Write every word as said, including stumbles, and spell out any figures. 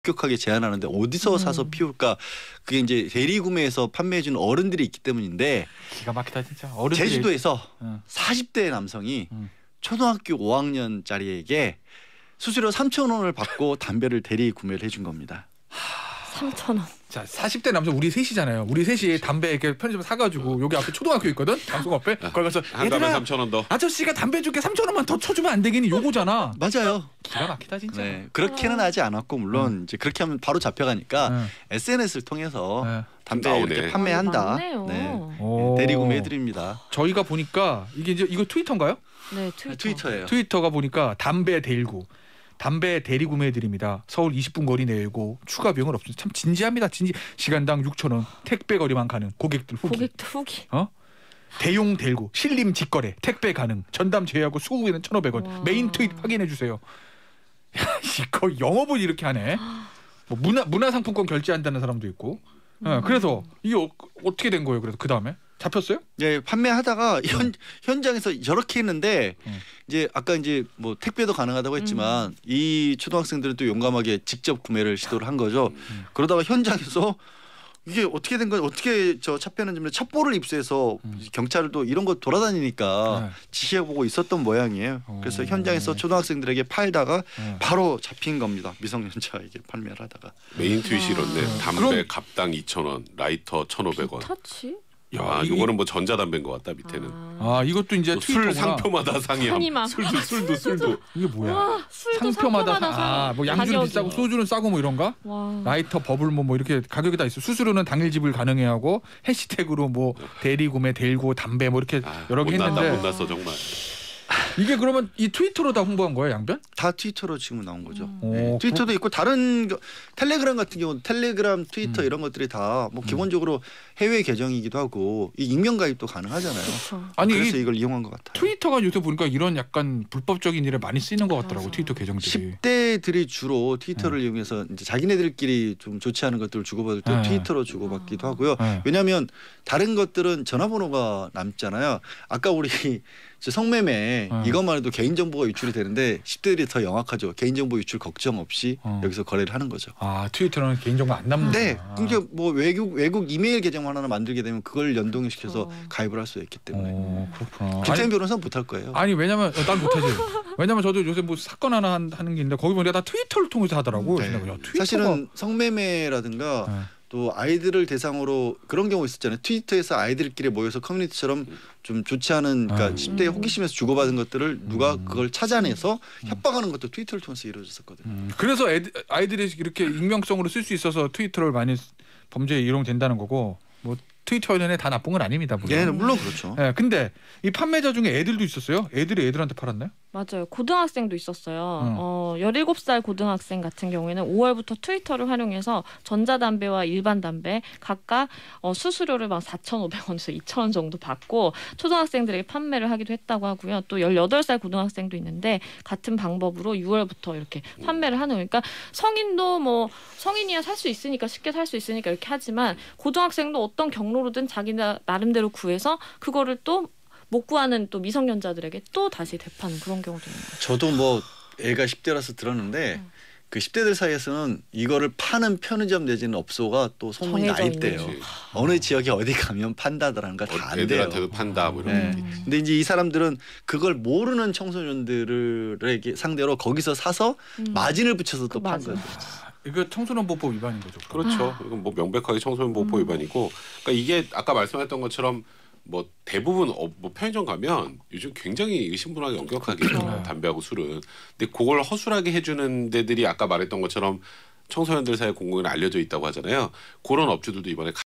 급격하게 제한하는데 어디서 음. 사서 피울까? 그게 이제 대리구매해서 판매해주는 어른들이 있기 때문인데 기가 막히다 진짜. 어른들이... 제주도에서 응. 사십 대 남성이 응. 초등학교 오 학년짜리에게 수수료 삼천 원을 받고 담배를 대리 구매를 해준 겁니다. 삼천 원. 자, 사십 대 남성 우리 셋이잖아요. 우리 셋이 담배 이렇게 편의점 사가지고 여기 앞에 초등학교 있거든. 방송 앞에. 거기 가서 얘들아 삼천 원 더. 아저씨가 담배 줄게 삼천 원만 더 쳐주면 안 되겠니? 요거잖아. 맞아요. 기가 막히다 진짜. 네, 그렇게는 하지 않았고 물론 응. 이제 그렇게 하면 바로 잡혀가니까 응. 에스엔에스를 통해서 네. 담배 나오네. 이렇게 판매한다. 많네요. 네. 오. 대리 구매해드립니다. 저희가 보니까 이게 이제 이거 트위터인가요? 네, 트위터. 트위터예요. 트위터가 보니까 담배 대일구. 담배 대리 구매해드립니다. 서울 이십 분 거리 내고 추가 비용은 없습니다. 참 진지합니다. 진지. 시간당 육천 원. 택배 거리만 가능. 고객들 후기. 고객들 후기. 어? 대용 대일구. 신림 직거래. 택배 가능. 전담 제외하고 수고비는 천오백 원. 와. 메인 트윗 확인해 주세요. 야, 이거 영업을 이렇게 하네. 뭐 문화 문화상품권 결제한다는 사람도 있고. 음. 어, 그래서 이게 어, 어떻게 된 거예요? 그래서 그 다음에 잡혔어요? 네, 판매하다가 현 음. 현장에서 저렇게 했는데 음. 이제 아까 이제 뭐 택배도 가능하다고 했지만 음. 이 초등학생들은 또 용감하게 직접 구매를 시도를 한 거죠. 음. 그러다가 현장에서 이게 어떻게 된 거야? 어떻게 저 잡혔는지 첩보를 입수해서 음. 경찰도 이런 거 돌아다니니까 네. 지시해보고 있었던 모양이에요. 그래서 오. 현장에서 초등학생들에게 팔다가 네. 바로 잡힌 겁니다. 미성년자에게 판매를 하다가. 메인 트윗이 와. 이렇네. 담배 그럼- 갑당 이천 원, 라이터 천오백 원. 터치? 야, 아, 이거- 요거는 뭐 전자담배인 것 같다 밑에는. 아, 아 이것도 이제 술 트위터구나. 상표마다 상이야. 한이만. 술도 술도 술도. 이게 뭐야? 와, 술도 상표마다 상표마다 사. 아뭐 양주는 가격이. 비싸고 소주는 싸고 뭐 이런가? 와. 라이터 버블 뭐, 뭐 이렇게 가격이 다 있어. 수수료는 당일 지불 가능해 하고 해시태그로 뭐 대리 구매 대일고 담배 뭐 이렇게 아, 여러 개 못났다 했는데 못났어 정말. 이게 그러면 이 트위터로 다 홍보한 거예요, 양변? 다 트위터로 지금 나온 거죠. 음. 네. 오, 트위터도 있고 다른 거- 텔레그램 같은 경우는 텔레그램, 트위터 음. 이런 것들이 다 뭐 기본적으로 해외 계정이기도 하고 이 익명 가입도 가능하잖아요. 그렇죠. 아니 그래서 이 이걸 이용한 것 같아요. 트위터가 요새 보니까 이런 약간 불법적인 일에 많이 쓰이는 것 같더라고. 맞아. 트위터 계정들이. 십 대들이 주로 트위터를 이용해서 이제 자기네들끼리 좀 좋지 않은 것들을 주고받을 때 네. 트위터로 주고받기도 하고요. 네. 왜냐하면 다른 것들은 전화번호가 남잖아요. 아까 우리 저 성매매 네. 이것만 해도 개인정보가 유출이 되는데 십 대들이 더 영악하죠. 개인정보 유출 걱정 없이 어. 여기서 거래를 하는 거죠. 아 트위터는 개인정보 안 남는. 네, 그러니까 뭐 외국 외국 이메일 계정 하나 만들게 되면 그걸 연동시켜서 그렇죠. 가입을 할 수 있기 때문에 어 그렇구나. 김태현 아니, 변호사는 못할 거예요. 아니 왜냐면 어, 난 못하지. 왜냐면 저도 요새 뭐 사건 하나 한- 하는 게 있는데 거기 보니까 다 트위터를 통해서 하더라고. 네. 그래서 야, 트위터가... 사실은 성매매라든가 네. 또 아이들을 대상으로 그런 경우 있었잖아요. 트위터에서 아이들끼리 모여서 커뮤니티처럼 좀 좋지 않은 그러니까 음. 십 대의 호기심에서 주고받은 것들을 누가 음. 그걸 찾아내서 협박하는 것도 트위터를 통해서 이루어졌었거든요. 음, 그래서 애들, 아이들이 이렇게 익명성으로 쓸 수 있어서 트위터를 많이 범죄에 이용된다는 거고 뭐 트위터는 다 나쁜 건 아닙니다. 물론. 네, 물론 그렇죠. 네, 근데 이 판매자 중에 애들도 있었어요. 애들이 애들한테 팔았나요? 맞아요. 고등학생도 있었어요. 음. 어, 열일곱 살 고등학생 같은 경우에는 오월부터 트위터를 활용해서 전자담배와 일반 담배 각각 어, 수수료를 막 사천오백 원에서 이천 원 정도 받고 초등학생들에게 판매를 하기도 했다고 하고요. 또 열여덟 살 고등학생도 있는데 같은 방법으로 유월부터 이렇게 판매를 하는 거니까 그러니까 성인도 뭐 성인이야 살 수 있으니까 쉽게 살 수 있으니까 이렇게 하지만 고등학생도 어떤 경로로든 자기 나, 나름대로 구해서 그거를 또 못 구하는 또 미성년자들에게 또 다시 되파는 그런 경우도 있는 거죠. 저도 뭐 애가 십 대라서 들었는데 음. 그 십 대들 사이에서는 이거를 파는 편의점 내지는 업소가 또 소문이 정해져 나있대요. 있는 그렇지. 어느 지역에 어디 가면 판다라는 거 다 안 돼요. 애들한테도 판다 뭐 이런 네. 게 있지. 근데 이제 이 사람들은 그걸 모르는 청소년들에게 상대로 거기서 사서 음. 마진을 붙여서 또 그 판 맞아요. 거죠. 이거 청소년 보호법 위반인 거죠. 그렇죠. 이건 뭐 명백하게 청소년 보호 음. 위반이고, 그러니까 이게 아까 말씀하셨던 것처럼 뭐 대부분 어, 뭐 편의점 가면 요즘 굉장히 신분하게 엄격하게 해요. 담배하고 술은. 근데 그걸 허술하게 해주는 데들이 아까 말했던 것처럼 청소년들 사이에 공공연히 알려져 있다고 하잖아요. 그런 업주들도 이번에